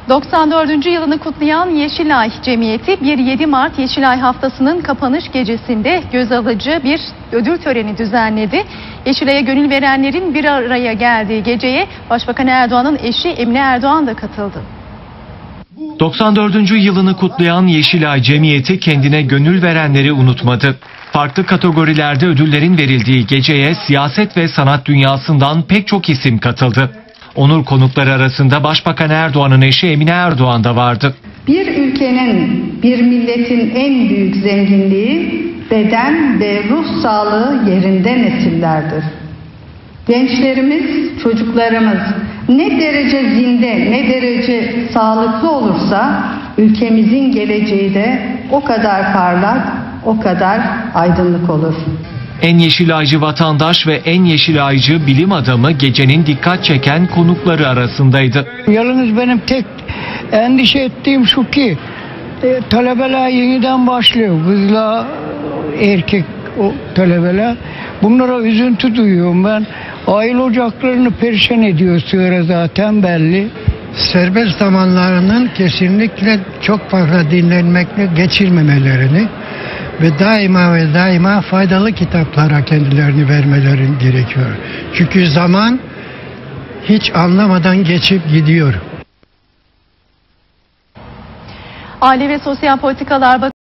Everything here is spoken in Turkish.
94. yılını kutlayan Yeşilay Cemiyeti 1-7 Mart Yeşilay Haftası'nın kapanış gecesinde göz alıcı bir ödül töreni düzenledi. Yeşilay'a gönül verenlerin bir araya geldiği geceye Başbakan Erdoğan'ın eşi Emine Erdoğan da katıldı. 94. yılını kutlayan Yeşilay Cemiyeti kendine gönül verenleri unutmadı. Farklı kategorilerde ödüllerin verildiği geceye siyaset ve sanat dünyasından pek çok isim katıldı. Onur konukları arasında Başbakan Erdoğan'ın eşi Emine Erdoğan da vardı. Bir ülkenin, bir milletin en büyük zenginliği beden ve ruh sağlığı yerinde nesillerdir. Gençlerimiz, çocuklarımız ne derece zinde, ne derece sağlıklı olursa ülkemizin geleceği de o kadar parlak, o kadar aydınlık olur. En yeşilaycı vatandaş ve en yeşilaycı bilim adamı gecenin dikkat çeken konukları arasındaydı. Yalnız benim tek endişe ettiğim şu ki talebeler yeniden başlıyor. Kızla erkek o talebeler. Bunlara üzüntü duyuyorum ben. Aile ocaklarını perişan ediyor sonra zaten belli. Serbest zamanlarının kesinlikle çok fazla dinlenmekle geçirmemelerini ve daima faydalı kitaplara kendilerini vermeleri gerekiyor. Çünkü zaman hiç anlamadan geçip gidiyor. Aile ve Sosyal Politikalar